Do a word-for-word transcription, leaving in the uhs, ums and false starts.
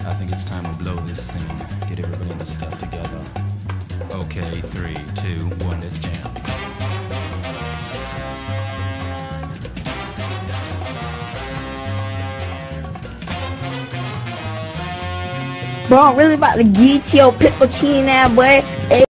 I think it's time we blow this scene. Get everybody in the stuff together. Okay, three, two, one, let's jam. Bro, I'm really about to get your pickle chin now, boy.